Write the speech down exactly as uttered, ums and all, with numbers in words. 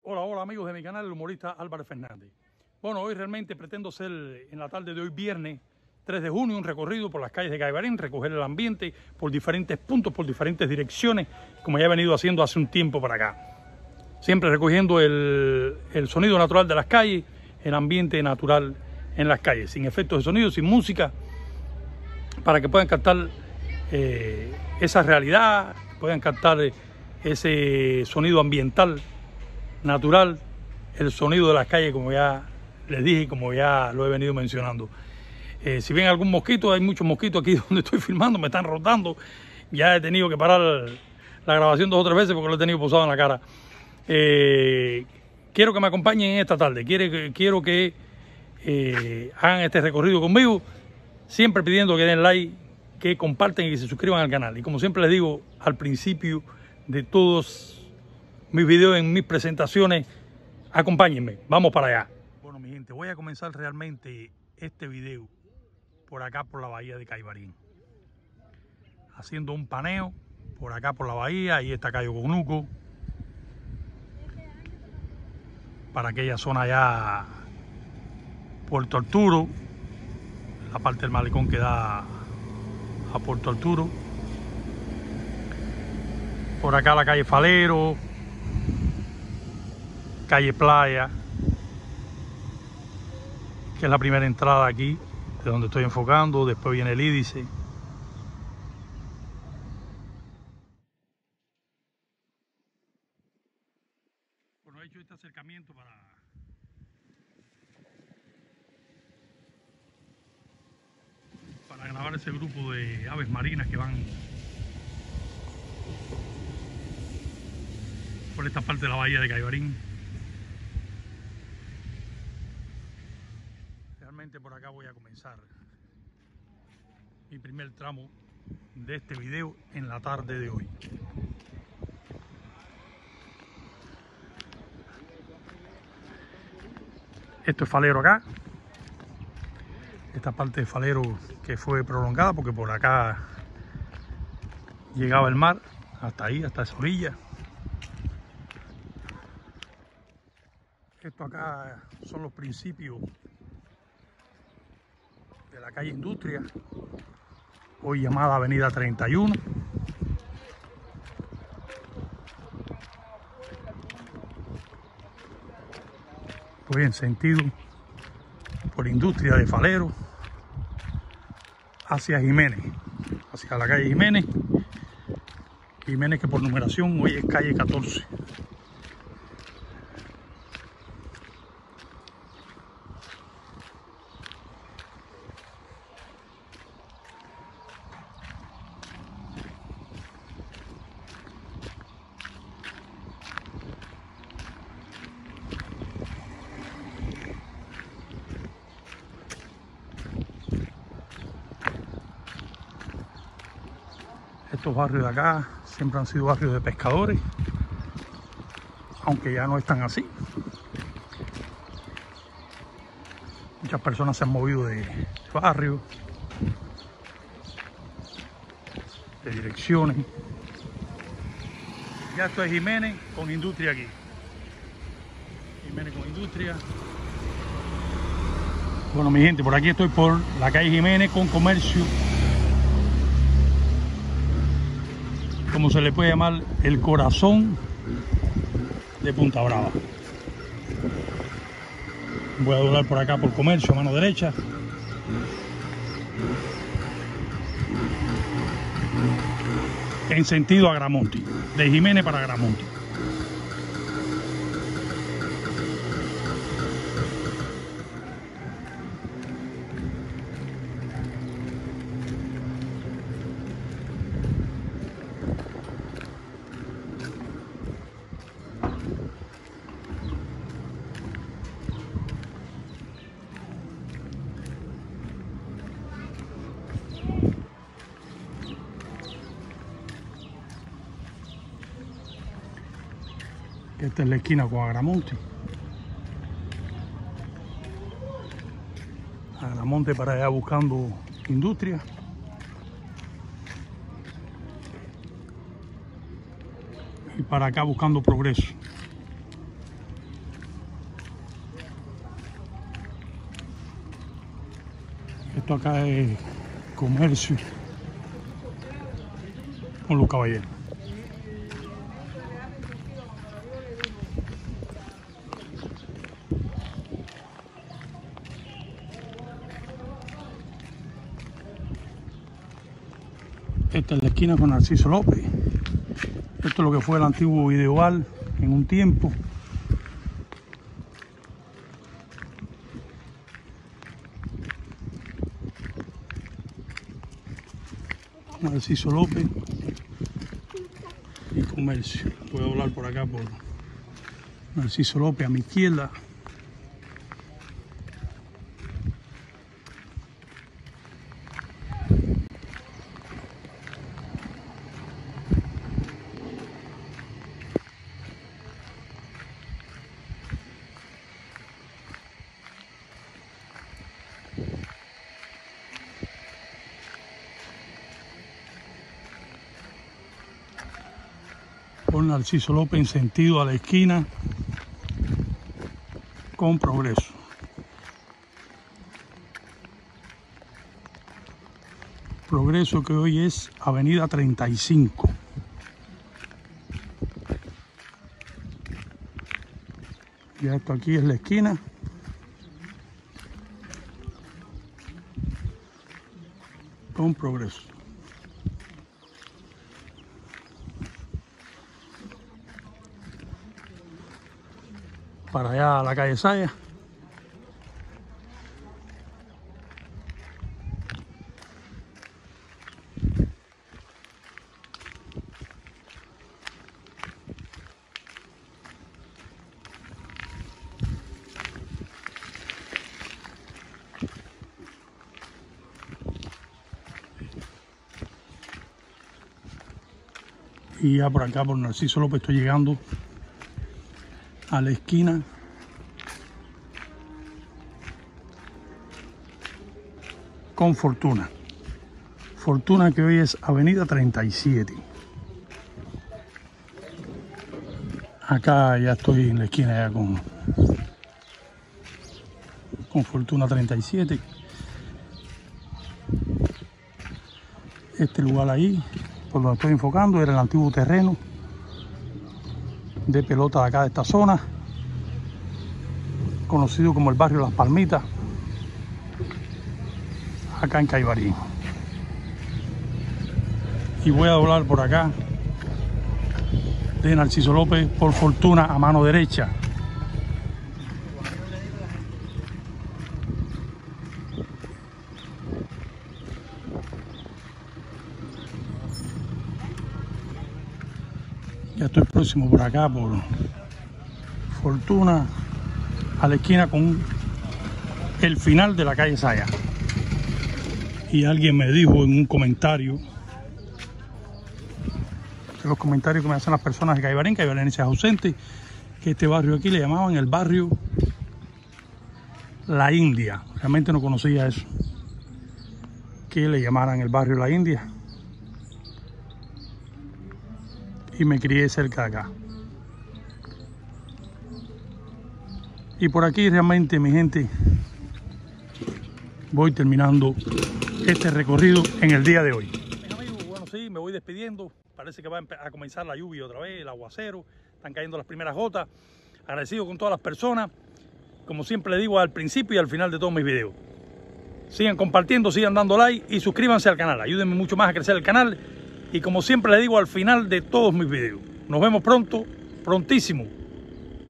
Hola, hola amigos de mi canal, el humorista Álvarez Fernández. Bueno, hoy realmente pretendo hacer en la tarde de hoy, viernes tres de junio, un recorrido por las calles de Caibarín, recoger el ambiente por diferentes puntos, por diferentes direcciones, como ya he venido haciendo hace un tiempo para acá. Siempre recogiendo el, el sonido natural de las calles, el ambiente natural en las calles, sin efectos de sonido, sin música, para que puedan captar eh, esa realidad, puedan captar ese sonido ambiental natural, el sonido de las calles, como ya les dije y como ya lo he venido mencionando. Eh, si ven algún mosquito, hay muchos mosquitos aquí donde estoy filmando, me están rotando. Ya he tenido que parar la grabación dos o tres veces porque lo he tenido posado en la cara. Eh, quiero que me acompañen esta tarde, quiero que, quiero que eh, hagan este recorrido conmigo, siempre pidiendo que den like, que comparten y que se suscriban al canal. Y como siempre les digo al principio de todos mis videos, en mis presentaciones, acompáñenme, vamos para allá. Bueno, mi gente, voy a comenzar realmente este video por acá por la bahía de Caibarín, haciendo un paneo por acá por la bahía. Ahí está Cayo Conuco, para aquella zona allá, Puerto Arturo, la parte del malecón que da a Puerto Arturo. Por acá la calle Falero, calle Playa, que es la primera entrada aquí, de donde estoy enfocando. Después viene el Ídice. Bueno, he hecho este acercamiento para para grabar ese grupo de aves marinas que van por esta parte de la bahía de Caibarín. Realmente por acá voy a comenzar mi primer tramo de este video en la tarde de hoy. Esto es Falero acá. Esta parte de Falero que fue prolongada porque por acá llegaba el mar hasta ahí, hasta esa orilla. Esto acá son los principios de la calle Industria, hoy llamada Avenida treinta y uno. Voy en sentido por Industria de Falero hacia Jiménez, hacia la calle Jiménez. Jiménez, que por numeración hoy es calle catorce. Estos barrios de acá siempre han sido barrios de pescadores, aunque ya no están así. Muchas personas se han movido de, de barrio, de direcciones. Ya esto es Jiménez con Industria aquí. Jiménez con Industria. Bueno, mi gente, por aquí estoy por la calle Jiménez con Comercio, como se le puede llamar, el corazón de Punta Brava. Voy a doblar por acá por Comercio, mano derecha. En sentido a Agramonte, de Jiménez para Agramonte. Esta es la esquina con Agramonte. Agramonte para allá buscando Industria. Y para acá buscando Progreso. Esto acá es comercio con los caballeros. Esta es la esquina con Narciso López. Esto es lo que fue el antiguo Videobar en un tiempo. Narciso López y comercio. Voy a hablar por acá por Narciso López a mi izquierda. Por Narciso López en sentido a la esquina con Progreso. Progreso que hoy es avenida treinta y cinco. Ya esto aquí es la esquina. Con Progreso. Para allá a la calle Saya. Y ya por acá por Narciso López estoy llegando a la esquina con Fortuna. Fortuna que hoy es avenida treinta y siete. Acá ya estoy en la esquina ya con, con Fortuna treinta y siete. Este lugar ahí, por donde estoy enfocando, era el antiguo terreno de pelota de acá de esta zona, conocido como el barrio Las Palmitas, acá en Caibarín. Y voy a doblar por acá de Narciso López por Fortuna a mano derecha. Ya estoy próximo por acá por Fortuna a la esquina con el final de la calle Saya. Y alguien me dijo en un comentario, de los comentarios que me hacen las personas de Caibarín, caibarenses ausentes, que este barrio aquí le llamaban el barrio La India. Realmente no conocía eso, que le llamaran el barrio La India. Y me crié cerca de acá. Y por aquí realmente, mi gente, voy terminando este recorrido en el día de hoy. Mis amigos, bueno, sí, me voy despidiendo. Parece que va a comenzar la lluvia otra vez, el aguacero. Están cayendo las primeras gotas. Agradecido con todas las personas. Como siempre le digo al principio y al final de todos mis videos. Sigan compartiendo, sigan dando like y suscríbanse al canal. Ayúdenme mucho más a crecer el canal. Y como siempre le digo al final de todos mis videos, nos vemos pronto, prontísimo.